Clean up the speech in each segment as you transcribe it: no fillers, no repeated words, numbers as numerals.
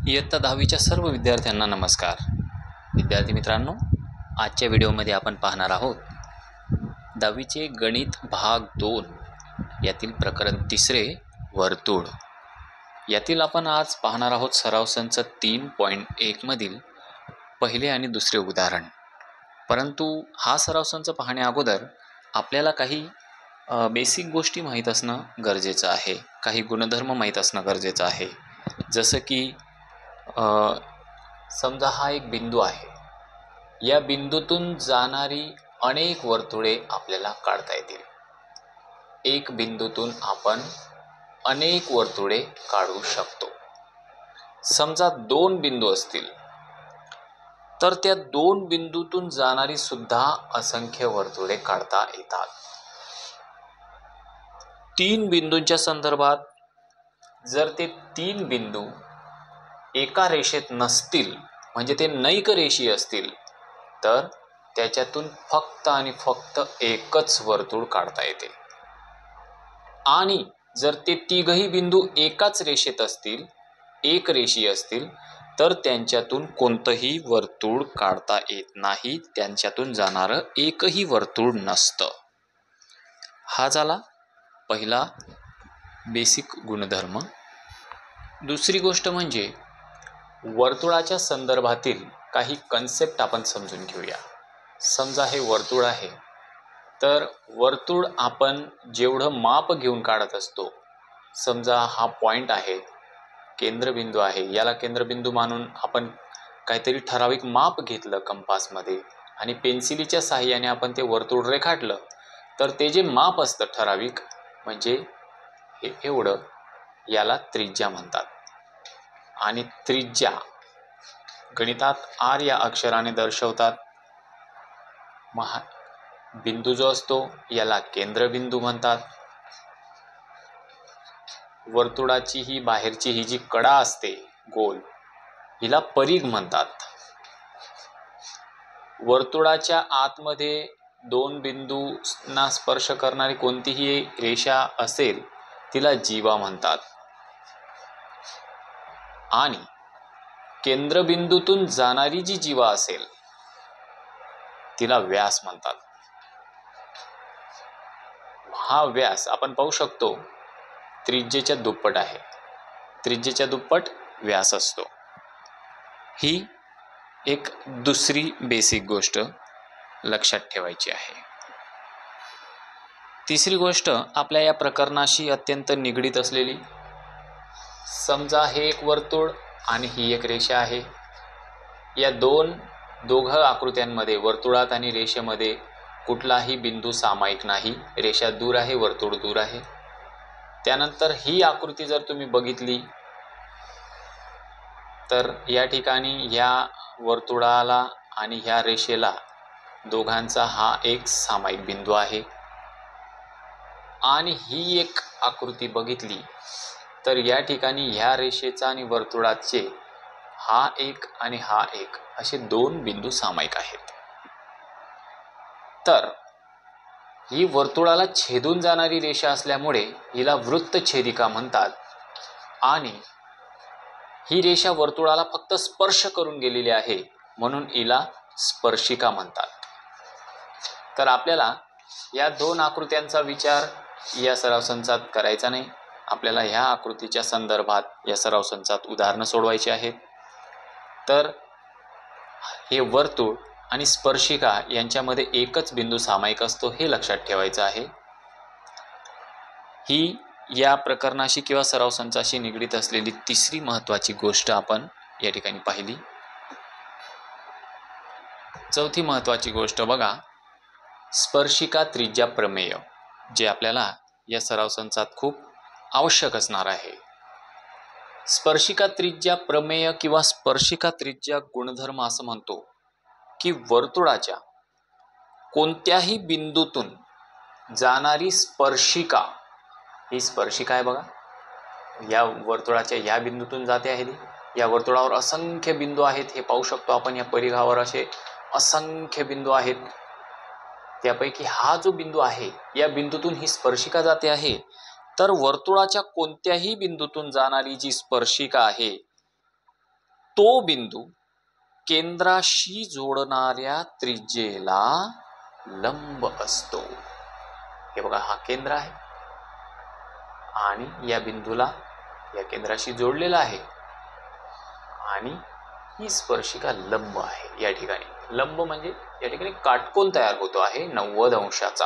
इयत्ता 10वीच्या सर्व विद्यार्थ्यांना नमस्कार. विद्यार्थी मित्रांनो, आजच्या व्हिडिओमध्ये आपण पाहणार आहोत 10वीचे गणित भाग 2 यातील प्रकरण 3 वर्तुळ. यातील आपण आज पाहणार आहोत सराव संच 3.1 मधील पहिले आणि दुसरे उदाहरण. परंतु हा सराव संच पाहण्या अगोदर आपल्याला काही बेसिक गोष्टी माहीत असणं गरजेचं आहे. काही गुणधर्म माहीत असणं गरजेचं आहे. जसं की समजा हा एक बिंदू आहे. या बिंदूतून जाणारी अनेक वर्तुळे आपल्याला काढता येतील. एक बिंदूतून आपण अनेक वर्तुळे काढू शकतो. समजा 2 बिंदू असतील तर त्या 2 बिंदूतून जाणारी सुद्धा असंख्य वर्तुळे काढता येतात. 3 बिंदूंच्या संदर्भात जर ते 3 बिंदू एका रेषेत नसतील, म्हणजे ते नैक रेषीय असतील, तर त्याच्यातून फक्त आणि फक्त एकच वर्तुळ काढता येते. आणि जर ते तिघही बिंदू एकाच रेषेत असतील, एक रेषीय असतील, तर त्यांच्यातून कोणतंही वर्तुळ काढता येत नाही. त्यांच्यातून जाणारं एकही वर्तुळ नसतं. हा झाला पहिला बेसिक गुणधर्म. दुसरी गोष्ट म्हणजे वर्तुळाच्या संदर्भातील काही कन्सेप्ट आपण समजून घेऊया. समजा हे वर्तुळ आहे, तर वर्तुळ आपण जेवढं माप घेऊन काढत असतो, समजा हा पॉइंट आहे, केंद्रबिंदू आहे, याला केंद्रबिंदू मानून आपण काहीतरी ठराविक माप घेतलं कंपासमध्ये आणि पेन्सिलीच्या साहाय्याने आपण ते वर्तुळ रेखाटलं, तर ते जे माप असतं ठराविक, म्हणजे हे एवढं, याला त्रिज्या म्हणतात. आणि त्रिज्या गणितात r या अक्षराने दर्शवतात. बिंदू जो असतो याला केंद्रबिंदू म्हणतात. वर्तुळाची ही बाहेरची ही जी कडा असते गोल, हिला परिघ म्हणतात. वर्तुळाच्या आतमध्ये 2 बिंदूंना स्पर्श करणारी कोणतीही रेषा असेल तिला जीवा म्हणतात. आणि केंद्रबिंदूतून जाणारी जी जीवा असेल तिला व्यास म्हणतात. हा व्यास आपण पाहू शकतो त्रिज्येच्या दुप्पट आहे. त्रिज्येच्या दुप्पट व्यास असतो. ही एक दुसरी बेसिक गोष्ट लक्षात ठेवायची आहे. तिसरी गोष्ट आपल्या या प्रकरणाशी अत्यंत निगडीत असलेली, समजा हे एक वर्तुळ आणि ही एक रेषा आहे. या दोघं आकृत्यांमध्ये, वर्तुळात आणि रेषेमध्ये, कुठलाही बिंदू सामायिक नाही. रेषा दूर आहे, वर्तुळ दूर आहे. त्यानंतर ही आकृती जर तुम्ही बघितली तर या ठिकाणी ह्या वर्तुळाला आणि ह्या रेषेला दोघांचा हा एक सामायिक बिंदू आहे. आणि ही एक आकृती बघितली तर या ठिकाणी ह्या रेषेचा आणि वर्तुळाचे हा एक आणि हा एक असे 2 बिंदू सामायिक आहेत. तर ही वर्तुळाला छेदून जाणारी रेषा असल्यामुळे हिला वृत्तछेदिका म्हणतात. आणि ही रेषा वर्तुळाला फक्त स्पर्श करून गेलेली आहे, म्हणून हिला स्पर्शिका म्हणतात. तर आपल्याला या 2 आकृत्यांचा विचार या सराव संचात करायचा नाही. आपल्याला ह्या आकृतीच्या संदर्भात या सराव संचात उदाहरणं सोडवायची आहेत. तर हे वर्तुळ आणि स्पर्शिका यांच्यामध्ये एकच बिंदू सामायिक असतो, हे लक्षात ठेवायचं आहे. ही या प्रकरणाशी किंवा सराव संचाशी निगडीत असलेली तिसरी महत्त्वाची गोष्ट आपण या ठिकाणी पाहिली. चौथी महत्त्वाची गोष्ट बघा, स्पर्शिका त्रिज्या प्रमेय, जे आपल्याला या सराव संचात खूप आवश्यक असणार आहे. स्पर्शिका त्रिज्या प्रमेय किंवा स्पर्शिका त्रिज्या गुणधर्म असं म्हणतो की वर्तुळाच्या कोणत्याही बिंदूतून जाणारी स्पर्शिका, ही स्पर्शिका आहे बघा, या वर्तुळाच्या या बिंदूतून जाते आहे. या वर्तुळावर असंख्य बिंदू आहेत, हे पाहू शकतो आपण. या परिघावर असे असंख्य बिंदू आहेत. त्यापैकी हा जो बिंदू आहे, या बिंदूतून ही स्पर्शिका जाते आहे. तर वर्तुळाच्या कोणत्याही बिंदूतून जाणारी जी स्पर्शिका आहे तो बिंदू केंद्राशी जोडणाऱ्या त्रिज्येला लंब असतो. हे बघा, हा केंद्र आहे आणि या बिंदूला या केंद्राशी जोडलेला आहे आणि ही स्पर्शिका लंब आहे. या ठिकाणी लंब म्हणजे या ठिकाणी काटकोन तयार होतो आहे 90 अंशाचा.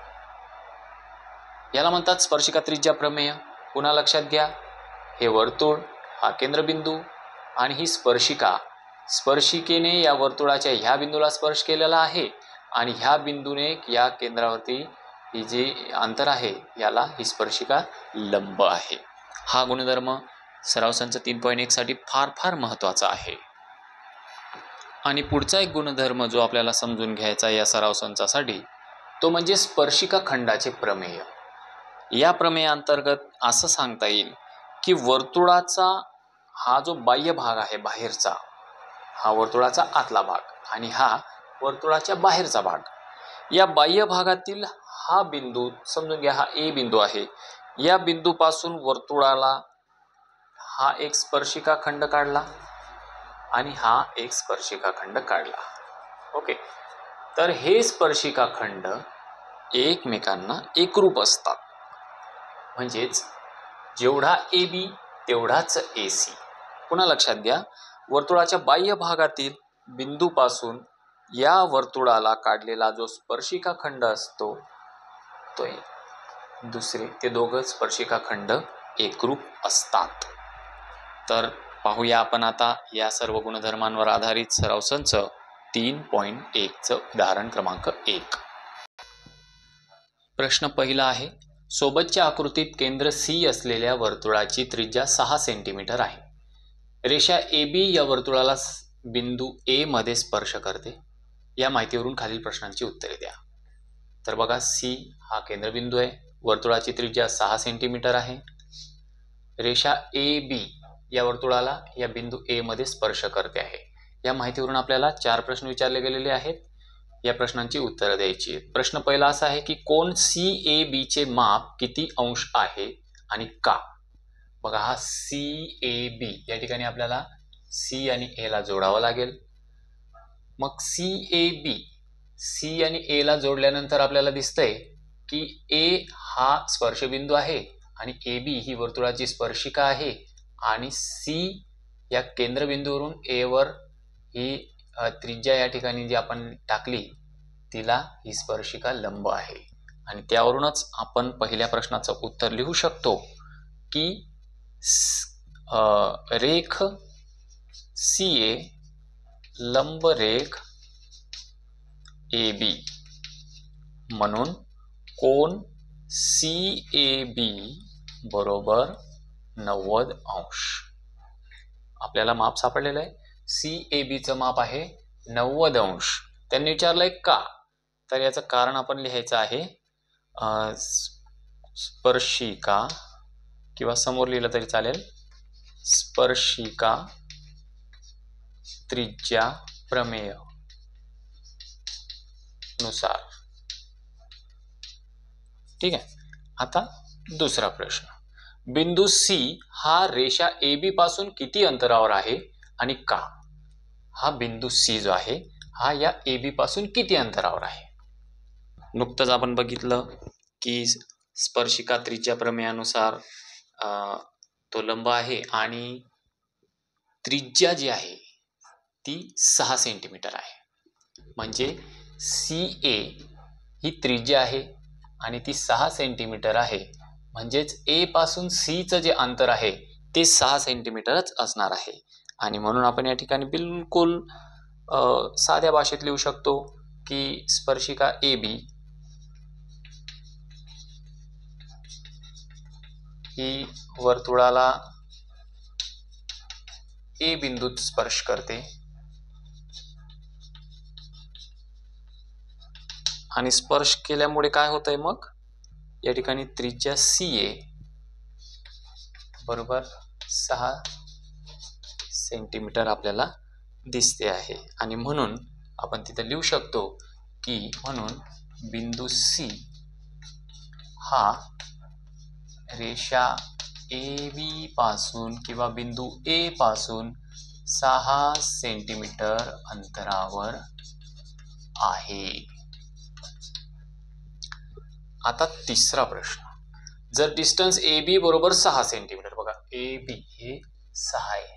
याला म्हणतात स्पर्शिका त्रिज्या प्रमेय. पुन्हा लक्षात घ्या, हे वर्तुळ, हा केंद्रबिंदू आणि ही स्पर्शिका, स्पर्शिकेने या वर्तुळाच्या ह्या बिंदूला स्पर्श केलेला आहे आणि ह्या बिंदूने या केंद्रावरती ही जे अंतर आहे याला ही स्पर्शिका लंब आहे. हा गुणधर्म सराव संच 3.1 साठी फार फार महत्त्वाचा आहे. आणि पुढचा एक गुणधर्म जो आपल्याला समजून घ्यायचा या सराव संचासाठी तो म्हणजे स्पर्शिका खंडाचे प्रमेय. या प्रमेयांतर्गत असं सांगता येईल की वर्तुळाचा हा जो बाह्य भाग आहे, बाहेरचा, हा वर्तुळाचा आतला भाग आणि हा वर्तुळाच्या बाहेरचा भाग, या बाह्य भागातील हा बिंदू समजून घ्या, हा ए बिंदू आहे. या बिंदूपासून वर्तुळाला हा एक स्पर्शिका खंड काढला आणि हा एक स्पर्शिका खंड काढला. ओके, तर हे स्पर्शिका खंड एकमेकांना एकरूप असतात. म्हणजेच जेवढा ए बी तेवढाच ए सी. पुन्हा लक्षात घ्या, वर्तुळाच्या बाह्य भागातील बिंदूपासून या वर्तुळाला काढलेला जो स्पर्शिका खंड असतो तो दुसरे, ते दोघं स्पर्शिका खंड एकरूप असतात. तर पाहूया आपण आता या सर्व गुणधर्मांवर आधारित सराव संच 3.1 उदाहरण क्रमांक 1. प्रश्न पहिला आहे, सोबतच्या आकृतीत केंद्र सी असलेल्या वर्तुळाची त्रिज्या 6 सेंटीमीटर आहे. रेषा ए बी या वर्तुळाला बिंदू ए मध्ये स्पर्श करते. या माहितीवरून खालील प्रश्नांची उत्तरे द्या. तर बघा, सी हा केंद्रबिंदू आहे, वर्तुळाची त्रिज्या 6 सेंटीमीटर आहे. रेषा ए बी या वर्तुळाला या बिंदू ए मध्ये स्पर्श करते आहे. या माहितीवरून आपल्याला 4 प्रश्न विचारले गेलेले आहेत. या प्रश्नांची उत्तरं द्यायची आहेत. प्रश्न पहिला असा आहे की कोन सी ए बी चे माप किती अंश आहे आणि का? बघा, हा सी ए बी, या ठिकाणी आपल्याला सी आणि ए ला जोडावं लागेल. मग सी ए बी, सी आणि ए ला जोडल्यानंतर आपल्याला दिसतंय की ए हा स्पर्शबिंदू आहे आणि ए बी ही वर्तुळाची स्पर्शिका आहे आणि सी या केंद्रबिंदूवरून ए वर ही त्रिज्या या ठिकाणी जी आपण टाकली तिला ही स्पर्शिका लंब आहे. आणि त्यावरूनच आपण पहिल्या प्रश्नाचं उत्तर लिहू शकतो की रेख सी ए लंब रेख ए बी म्हणून कोन सी ए बी बरोबर 90 अंश. आपल्याला माप सापडलेलं आहे. सी ए बी चं माप आहे 90 अंश. त्यांनी विचारलंय का, तर याचं कारण आपण लिहायचं आहे स्पर्शिका, किंवा समोर लिहिलं तरी चालेल, स्पर्शिका त्रिज्या प्रमेय नुसार. ठीक आहे. आता दुसरा प्रश्न, बिंदू सी हा रेषा ए बी पासून किती अंतरावर आहे आणि का? हा बिंदू सी जो आहे हा या ए बी पासून किती अंतरावर आहे? नुकतंच आपण बघितलं की स्पर्शिका त्रिज्या प्रमेयानुसार तो लंब आहे आणि त्रिज्या जी आहे ती 6 सेंटीमीटर आहे. म्हणजे सी ए ही त्रिज्या आहे आणि ती 6 सेंटीमीटर आहे. म्हणजेच ए पासून सी चं जे अंतर आहे ते 6 सेंटीमीटरच असणार आहे. आणि म्हणून आपण या ठिकाणी बिलकुल साध्या भाषेत लिहू शकतो की स्पर्शिका ए बी ही वर्तुळाला ए बिंदूत स्पर्श करते आणि स्पर्श केल्यामुळे काय होतंय, मग या ठिकाणी त्रिज्या सी ए बरोबर 6 सेंटीमीटर आपल्याला दिसते आहे. आणि म्हणून आपण तिथे लिहू शकतो की म्हणून बिंदू सी हा रेषा ए बी पासून किंवा बिंदू ए पासून 6 सेंटीमीटर अंतरावर आहे. आता तिसरा प्रश्न, जर डिस्टन्स ए बी बरोबर 6 सेंटीमीटर, बघा ए बी हे 6 आहे,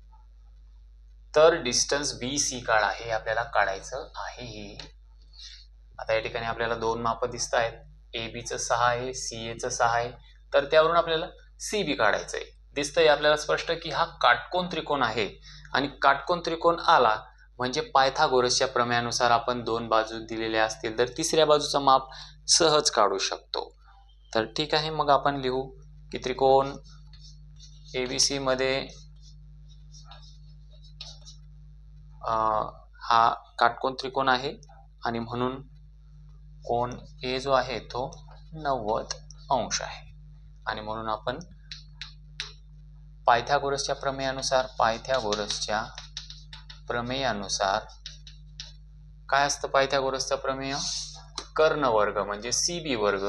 तर डिस्टन्स बी सी काढा, हे आपल्याला काढायचं आहे. आता या ठिकाणी आपल्याला दोन माप दिसत आहेत, ए बीचं 6 आहे, सी एचं 6 आहे, तर त्यावरून आपल्याला सी बी काढायचं आहे. दिसतंय आपल्याला स्पष्ट की हा काटकोन त्रिकोण आहे, आणि काटकोन त्रिकोण आला म्हणजे पायथागोरसच्या प्रमेयानुसार आपण दोन बाजू दिलेल्या असतील तर तिसऱ्या बाजूचं माप सहज काढू शकतो. तर ठीक आहे, मग आपण लिहू की त्रिकोण एबीसी मध्ये हा काटकोन त्रिकोण आहे, आणि म्हणून कोण ए जो आहे तो 90 अंश आहे, आणि म्हणून आपण पायथागोरसच्या प्रमेयानुसार काय असतं पायथागोरसचा प्रमेय, कर्ण वर्ग म्हणजे सी बी वर्ग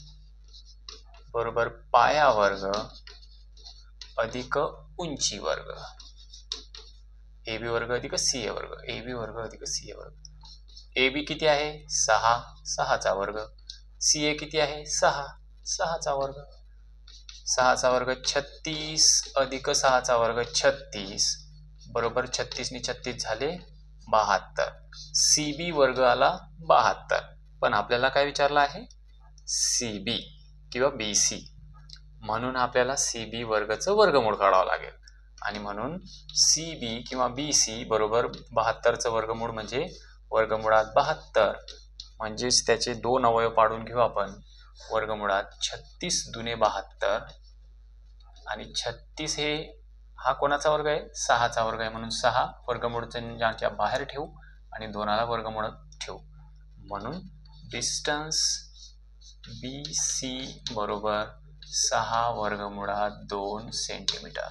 बरोबर पाया वर्ग अधिक उंची वर्ग, ए बी वर्ग अधिक सी ए वर्ग, ए बी वर्ग अधिक सी ए वर्ग. ए बी किती आहे 6, 6चा वर्ग, सी ए किती आहे 6, 6चा वर्ग, 6चा वर्ग 36 अधिक 6चा वर्ग 36 बरोबर 36 ने 36 झाले 72, सी बी वर्ग आला 72. पण आपल्याला काय विचारलं आहे सी बी किंवा बी सी, म्हणून आपल्याला सी बी वर्गचं वर्गमूळ काढावं लागेल, आणि म्हणून सी बी किंवा बी सी बरोबर 72चं वर्गमूळ म्हणजे वर्गमुळात 72, म्हणजेच त्याचे दोन अवयव पाडून घेऊ आपण, वर्गमुळात 36 दुने 72, आणि 36 हे हा कोणाचा वर्ग आहे 6चा वर्ग आहे, म्हणून 6 वर्गमूळच्या बाहेर ठेवू आणि 2ला वर्गमूळात ठेवू, म्हणून डिस्टन्स बी सी बरोबर 6 वर्गमुळात 2 सेंटीमीटर.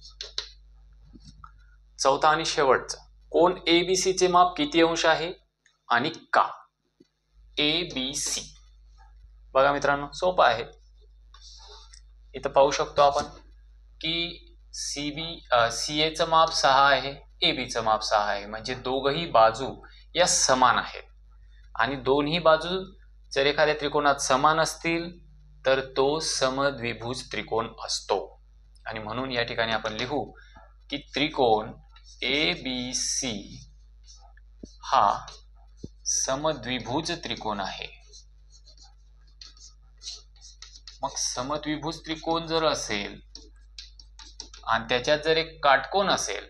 चौथा आणि शेवटचा, कोण ए बी सी चे माप किती अंश आहे आणि का. ए बी सी बघा मित्रांनो सोपं आहे, इथं पाहू शकतो आपण की सी एचं माप 6 आहे, ए बीचं माप 6 आहे, म्हणजे दोघही बाजू या समान आहेत, आणि दोन्ही बाजू जर एखाद्या त्रिकोणात समान असतील तर तो समद्विभुज त्रिकोण असतो, आणि म्हणून या ठिकाणी आपण लिहू की त्रिकोण ए बी सी हा समद्विभुज त्रिकोण आहे. मग समद्विभुज त्रिकोण जर असेल आणि त्याच्यात जर एक काटकोन असेल,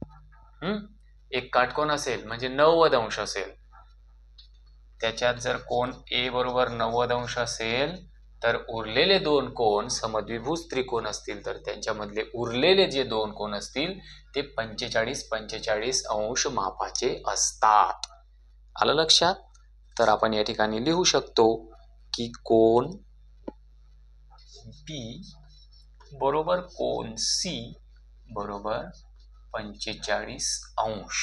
एक काटकोन असेल म्हणजे 90 अंश असेल, त्याच्यात जर कोण ए बरोबर 90 अंश असेल तर उरलेले दोन कोण समद्विभुज त्रिकोण असतील, तर त्यांच्यामधले उरलेले जे दोन कोण असतील ते 45-45 अंश मापाचे असतात. आलं लक्षात. तर आपण या ठिकाणी लिहू शकतो की कोण बी बरोबर कोण सी बरोबर 45 अंश.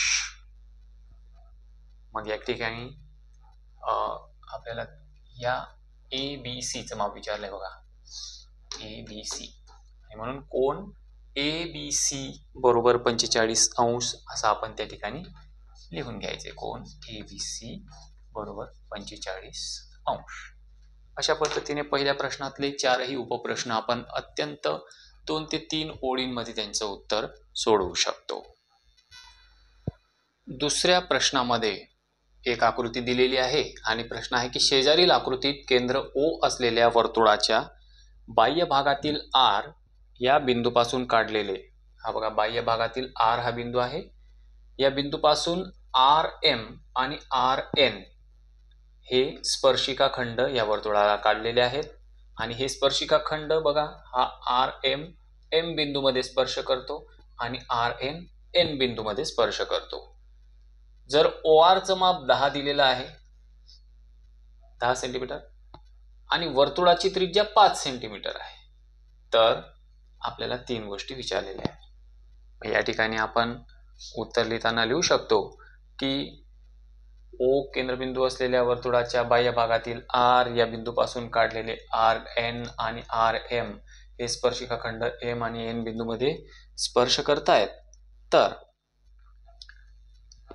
मग या ठिकाणी आपल्याला या ए बी सीचं माप विचारलंय बघा, ए बी सी, आणि म्हणून कोण ए बी सी बरोबर 45 अंश असं आपण त्या ठिकाणी लिहून घ्यायचे, कोण ए बी सी बरोबर 45 अंश. अशा पद्धतीने पहिल्या प्रश्नातले चारही उपप्रश्न आपण अत्यंत 2 ते 3 ओळींमध्ये त्यांचं उत्तर सोडवू शकतो. दुसऱ्या प्रश्नामध्ये एक आकृती दिलेली आहे, आणि प्रश्न आहे की शेजारील आकृतीत केंद्र ओ असलेल्या वर्तुळाच्या बाह्य भागातील आर या बिंदूपासून काढलेले, हा बघा बाह्य भागातील आर हा बिंदू आहे, या बिंदूपासून आर एम आणि आर एन हे स्पर्शिका खंड या वर्तुळाला काढलेले आहेत, आणि हे स्पर्शिका खंड बघा हा आर एम एम बिंदूमध्ये स्पर्श करतो आणि आर एन एन बिंदूमध्ये स्पर्श करतो. जर ओ आरचं माप 10 दिलेलं आहे, 10 सेंटीमीटर, आणि वर्तुळाची त्रिज्या 5 सेंटीमीटर आहे, तर आपल्याला 3 गोष्टी विचारलेल्या आहेत. या ठिकाणी आपण उत्तर लिहिताना लिहू शकतो की ओ केंद्रबिंदू असलेल्या वर्तुळाच्या बाह्य भागातील आर या बिंदूपासून काढलेले आर एन आणि आर एम हे स्पर्शिका खंड एम आणि एन बिंदूमध्ये स्पर्श करतायत, तर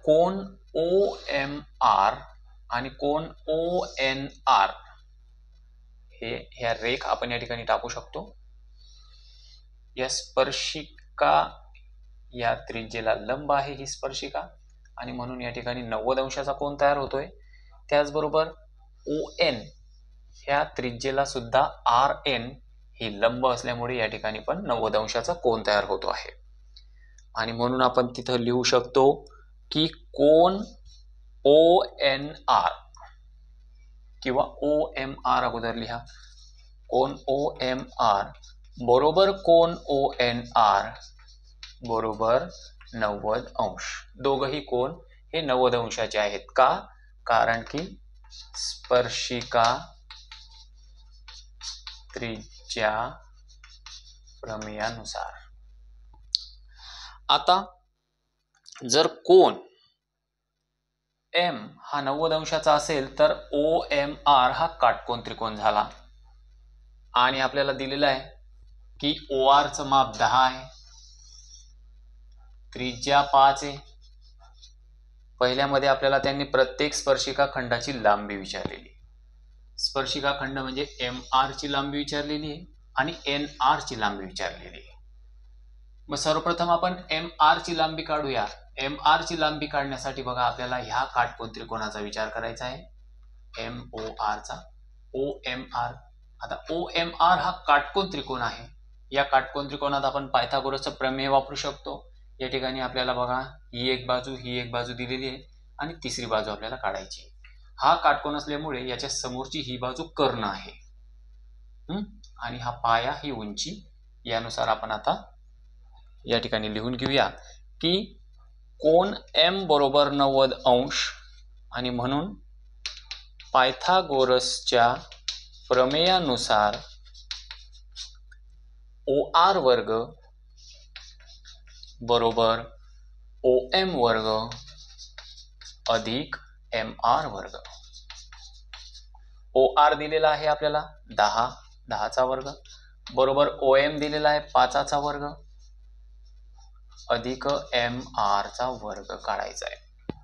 कोन OMR आणि कोन ONR ह्या रेख आपण या ठिकाणी टाकू शकतो. या स्पर्शिका या त्रिज्येला लंब आहे ही स्पर्शिका आणि म्हणून या ठिकाणी 90 अंशाचा कोन तयार होतोय. त्याचबरोबर ON ह्या त्रिज्येला सुद्धा RN ही लंब असल्यामुळे या ठिकाणी पण 90 अंशाचा कोन तयार होतो आहे. आणि म्हणून आपण तिथं लिहू शकतो की कोन ONR किंवा OMR अगोदर लिहा. कोन OMR बरोबर कोन ONR बरोबर 90 अंश. दोघही कोन हे 90 अंशाचे आहेत. का? कारण की स्पर्शिका त्रिज्या प्रमेयानुसार. आता जर कोन M हा 90 अंशाचा असेल तर OMR हा काटकोन त्रिकोण झाला. आणि आपल्याला दिलेलं आहे की OR चं माप 10 आहे, त्रिज्या 5 आहे. पहिल्यामध्ये आपल्याला त्यांनी प्रत्येक स्पर्शिका खंडाची लांबी विचारलेली. स्पर्शिका खंड म्हणजे MR ची लांबी विचारलेली आहे आणि NR ची लांबी विचारलेली आहे. मग सर्वप्रथम आपण MR ची लांबी काढूया. MR ची लांबी काढण्यासाठी बघा आपल्याला ह्या काटकोन त्रिकोणाचा विचार करायचा आहे, MOR चा. OMR, आता OMR हा काटकोन त्रिकोण आहे. या काटकोन त्रिकोणात आपण पायथागोरसचं प्रमेय वापरू शकतो. या ठिकाणी आपल्याला बघा ही एक बाजू दिलेली आहे आणि तिसरी बाजू आपल्याला काढायची. हा काटकोन असल्यामुळे याच्या समोरची ही बाजू कर्ण आहे आणि हा पाया ही उंची. यानुसार आपण आता या ठिकाणी लिहून घेऊया की कोन M बरोबर 90 अंश आणि म्हणून पायथागोरसच्या प्रमेयानुसार OR वर्ग बरोबर OM वर्ग अधिक MR वर्ग. OR दिलेला आहे आपल्याला 10 चा वर्ग बरोबर OM दिलेला आहे 5 चा वर्ग अधिक MR चा वर्ग काढायचा आहे.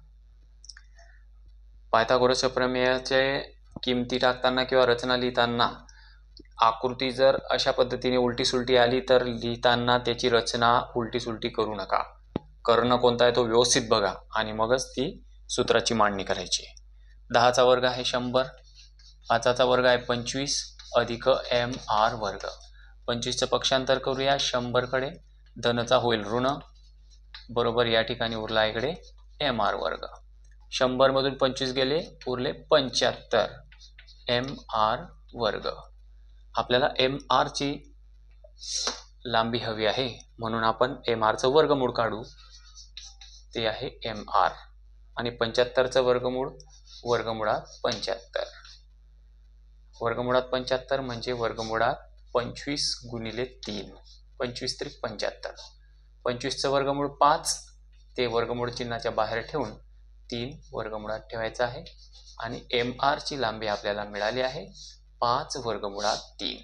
पायथागोरसच्या प्रमेयाचे किमती टाकताना किंवा रचना लिहिताना आकृती जर अशा पद्धतीने उलटी सुलटी आली तर लिहिताना त्याची रचना उलटी सुलटी करू नका. कर्ण कोणता आहे तो व्यवस्थित बघा आणि मगच ती सूत्राची मांडणी करायची. 10 चा वर्ग आहे 100, 5 चा वर्ग आहे 25 अधिक MR वर्ग. 25 चं पक्षांतर करूया 100 कडे, धनचा होईल ऋण बरोबर या ठिकाणी उरला इकडे MR वर्ग. 100 मधून 25 गेले उरले 75 MR वर्ग. आपल्याला MR ची लांबी हवी आहे म्हणून आपण MR चं वर्गमूळ काढू. ते आहे MR आणि 75 चं वर्गमुळात 75. वर्गमुळात 75 म्हणजे वर्गमुळात 25 गुणिले 3, 25 त्रिक 75. 25 चं वर्गमूळ 5, ते वर्गमूळ चिन्हाच्या बाहेर ठेवून 3 वर्गमुळात ठेवायचं आहे आणि MR ची लांबी आपल्याला मिळाली आहे 5 वर्गमुळात 3.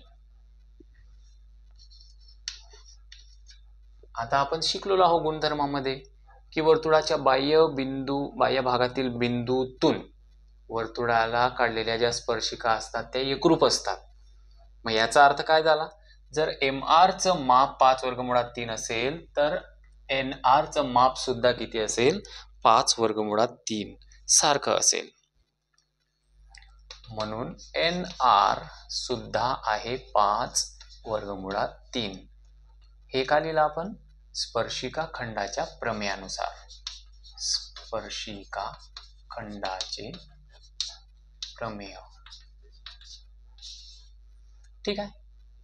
आता आपण शिकलेलो आहोत गुणधर्मामध्ये की वर्तुळाच्या बाह्य भागातील बिंदूतून वर्तुळाला काढलेल्या ज्या स्पर्शिका असतात त्या एकरूप असतात. मग याचा अर्थ काय झाला? जर MR चं माप 5 वर्गमुळात 3 असेल तर NR चं माप सुद्धा किती असेल? 5 वर्गमुळात 3 सारखं असेल. म्हणून NR सुद्धा आहे 5 वर्गमुळात 3. हे का लिहिलं आपण? स्पर्शिका खंडाच्या प्रमेयानुसार. स्पर्शिका खंडाचे प्रमेय. ठीक आहे.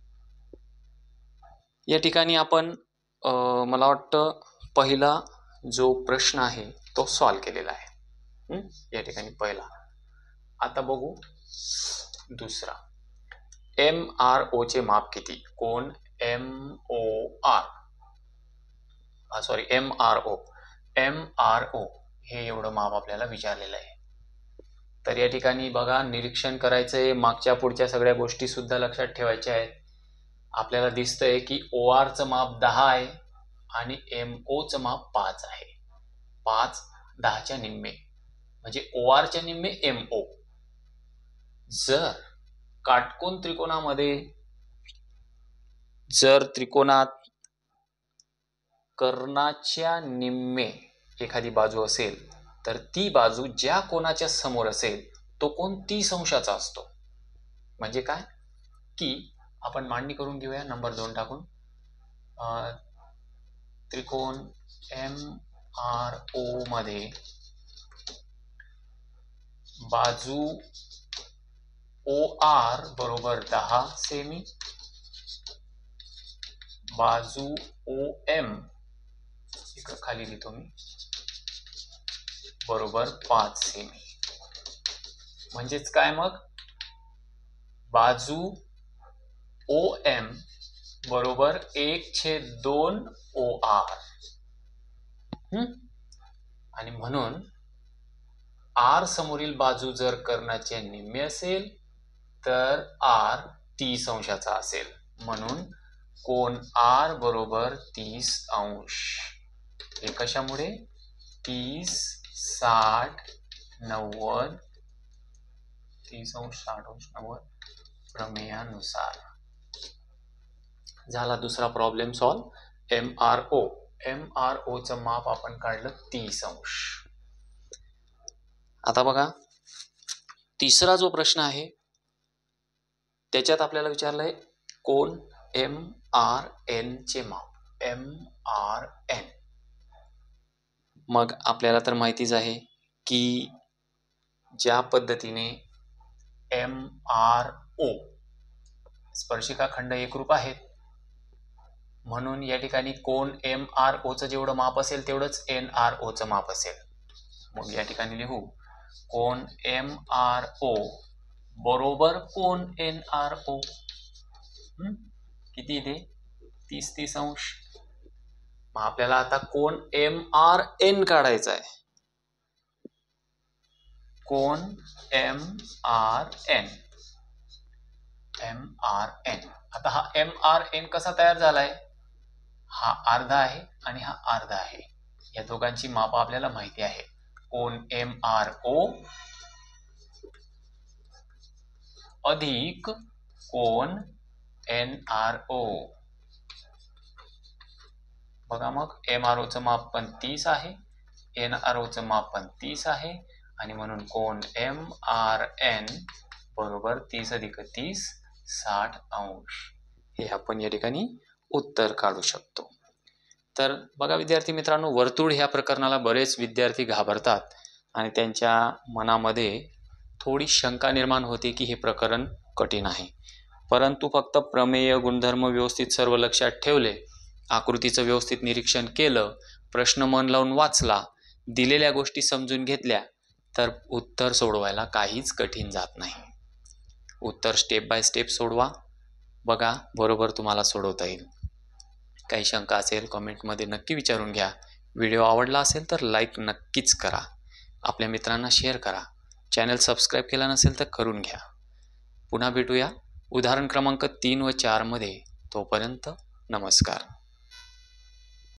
या ठिकाणी आपण मला वाटतं पहिला जो प्रश्न आहे तो सॉल्व केलेला आहे. या ठिकाणी पहिला. आता बघू दुसरा. MRO चे माप किती? कोन MRO हे एवढं माप आपल्याला विचारलेलं आहे. तर या ठिकाणी बघा निरीक्षण करायचंय, मागच्या पुढच्या सगळ्या गोष्टी सुद्धा लक्षात ठेवायच्या आहेत. आपल्याला दिसतंय की OR चं माप 10 आहे आणि MO चं माप 5 आहे. 5 10च्या निम्मे म्हणजे OR च्या निम्मे MO. जर काटकोन त्रिकोणामध्ये जर त्रिकोणात कर्णाच्या निम्मे एखादी बाजू असेल तर ती बाजू ज्या कोणाच्या समोर असेल तो कोन 30 अंशाचा असतो. म्हणजे काय की आपण मांडणी करून घेऊया नंबर 2 टाकून. त्रिकोण MRO मध्ये बाजू OR बरोबर 10 सेमी, बाजू OM इकडे खाली लिहितो मी बरोबर 5 सेमी. म्हणजेच काय मग बाजू OM बरोबर 1/2 OR. आणि म्हणून R समोरील बाजू जर कर्णाच्या निम्मे असेल तर R 30 अंशाचा असेल. म्हणून कोन R बरोबर 30 अंश. हे कशामुळे 30, 60, 90, 30 अंश 60 अंश 90 प्रमेयानुसार. झाला दुसरा प्रॉब्लेम सॉल्व. MRO चं माप आपण काढलं 30 अंश. आता बघा तिसरा जो प्रश्न आहे त्याच्यात आपल्याला विचारलंय कोन MRN चे माप. MRN मग आपल्याला तर माहितीच आहे की ज्या पद्धतीने MRO स्पर्शिका खंड एकरूप आहेत म्हणून या ठिकाणी कोन MRO चं जेवढं माप असेल तेवढंच NRO चं माप असेल. मग या ठिकाणी लिहू कोन MRO बरोबर कोन NRO. किती इथे 30 अंश. मग आपल्याला आता कोन MRN काढायचा आहे. कोन MRN. आता हा MRN कसा तयार झालाय. हा अर्धा आहे आणि हा अर्धा आहे. या दोघांची माप आपल्याला माहिती आहे. कोन MRO अधिक कोन NRO. बघा मग MRO चं माप पण 30 आहे, NRO चं माप पण 30 आहे आणि म्हणून कोन MRN बरोबर 30 अधिक 30 60 अंश. हे आपण या ठिकाणी उत्तर काढू शकतो. तर बघा विद्यार्थी मित्रांनो, वर्तुळ ह्या प्रकरणाला बरेच विद्यार्थी घाबरतात आणि त्यांच्या मनामध्ये थोडी शंका निर्माण होते की हे प्रकरण कठीण आहे. परंतु फक्त प्रमेय गुणधर्म व्यवस्थित सर्व लक्षात ठेवले, आकृतीचं व्यवस्थित निरीक्षण केलं, प्रश्न मन लावून वाचला, दिलेल्या गोष्टी समजून घेतल्या तर उत्तर सोडवायला काहीच कठीण जात नाही. उत्तर स्टेप बाय स्टेप सोडवा. बघा बरोबर तुम्हाला सोडवता येईल. काही शंका असेल कमेंटमध्ये नक्की विचारून घ्या. व्हिडिओ आवडला असेल तर लाईक नक्कीच करा. आपल्या मित्रांना शेअर करा. चॅनल सबस्क्राईब केला नसेल तर करून घ्या. पुन्हा भेटूया उदाहरण क्रमांक 3 व 4 मध्ये. तोपर्यंत नमस्कार.